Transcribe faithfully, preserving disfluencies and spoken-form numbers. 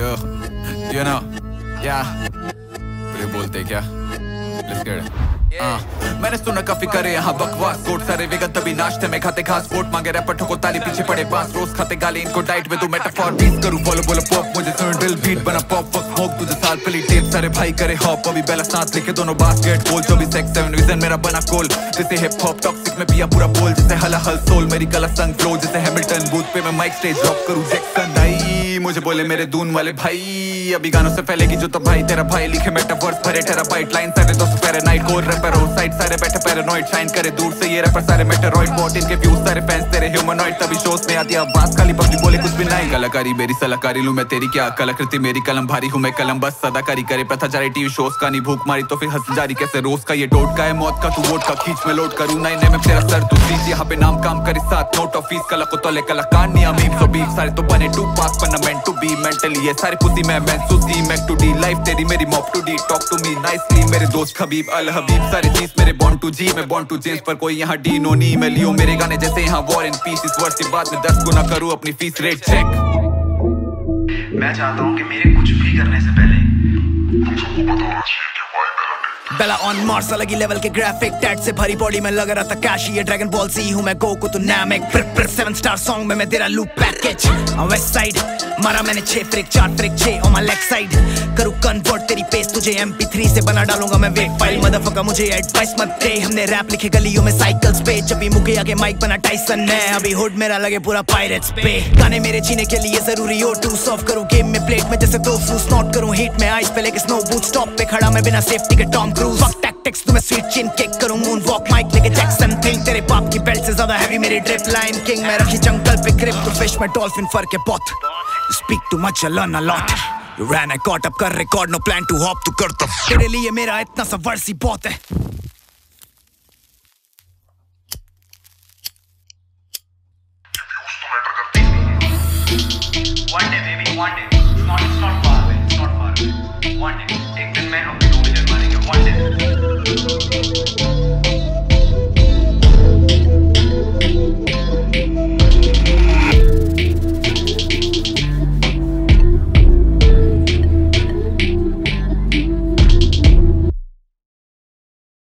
Yo, you know, yeah. Brave बोलते क्या? Let's get it. हाँ, मैंने सुना काफी करे यहाँ बकवास कोट सारे वेगन तभी नाश्ते में खाते घास वोट मांगे रैपर ठोको ताली पीछे पड़े बांस रोज खाते गाली इनको डाइट में तू मेटाफोर बीस करूँ फॉलो बोलो पॉप मुझे सुन ड्रिल बीट बना पॉप वक्त स्मोक तुझे साल पहले टेप सारे भाई करे हॉप अभी बेला साथ लेके दोनों बास्केट गोल चौबीस एक्स सेवन विजन मेरा बना कोल जैसे हिप हॉप टॉक्सिक में पिया पूरा बोल जैसे हला हल सोल मेरी कला संग फ्लो जैसे हैमिल्टन बूथ पे मैं माइक स्टेज ड्रॉप करूँ जैक्सन नहीं मुझे बोले मेरे दून वाले भाई अभी गानों से फैलेगी जो तो भाई तेरा भाई लिखे मेटावर्स भरे टेराबाइट लाइन सारे दोस्त पैरानाइट कोर रैपर हो साइड सारे बैठे पैरानॉइड शाइन करे दूर से ये रैपर सारे मेटेरॉइड बॉट इनके व्यूज सारे फैंस तेरे ह्यूमनॉइड तभी शोज में आती आवाज खाली पब्लिक बोले कुछ भी नहीं कलाकारी मेरी सलाहकारी लूं मैं तेरी क्या कलाकृति मेरी कलम भारी हूं मैं कलम बस सदाकारी करे प्रथा जारी टीवी शोज का नहीं भूख मारी तो फिर हंस जारी कैसे रोज का ये टोट का है मौत का तू वोट का खींच में लोड करूं नहीं में तेरा सर तू सीज यहाँ पे नाम काम करे साथ नोट ऑफ फीस कला को तोले कलाकार नहीं अमीर सो बीफ सारे तो बने टू पास फंडामेंट टू बी मेंटली ये सारे पुसी मैं मैं सुसी मैक टू डी लाइफ तेरी मेरी mop to the talk to me nicely मेरे दोस्त खबीब अल हबीब सारे चीज मेरे बॉन्ड टू जी मैं बॉन्ड टू जेम्स पर कोई यहाँ डी नो नी मैं लियो मेरे गाने जैसे यहाँ वॉर एंड पीस इस वर्ष की बात में दस गुना करूँ अपनी फीस रेट चेक मैं चाहता हूँ कि मेरे कुछ भी करने से पहले बेला ऑन मार्स अलग ही लेवल के ग्राफिक टैट से भरी बॉडी में लग रहा था कैश ये ड्रैगन बॉल ज़ी हूँ मैं गोकू तू नामिक सेवन स्टार सॉन्ग में मैं तेरा लूप पैकेज वेस्ट साइड मारा मैंने छह फ्रिक चार फ्रिक छह ऑन माय लेग साइड करूँ कन्वर्ट तेरी पेस तुझे एम पी थ्री से बना डालूंगा मैं वेब फाइल मदरफकर मुझे एडवाइस मत दे हमने रैप लिखे गलियों में साइकिल्स पे जब भी मुके आगे माइक बना टाइसन है अभी हुड मेरा लगे पूरा पायरेट्स पे गाने मेरे जीने के लिए जरूरी हो टू सॉफ्ट करूँ गेम में प्लेट में जैसे दो फ्रूट्स नॉट करूँ हीट में आइस पे लेके स्नो बूट स्टॉप पे खड़ा मैं बिना सेफ्टी के टॉम क्रूज फक टैक्टिक्स तुम्हें स्वीट चिन केक करूँ मून वॉक माइक लेके जैक्सन थिंग तेरे बाप की बेल्ट से ज्यादा हैवी मेरी ड्रिप लाइन किंग मैं रखी जंगल पे ग्रिप तो फिश में डॉल्फिन फर के pot You speak too much, I learn a lot. You ran, I caught up, कर record, no plan to hop, तू करता तेरे लिए मेरा इतना सा वर्स ही बहुत है One day, baby, one day. It's not, it's not far away. It's not far away. One day. एक दिन में हम भी दो मिलियन मारेंगे. One day.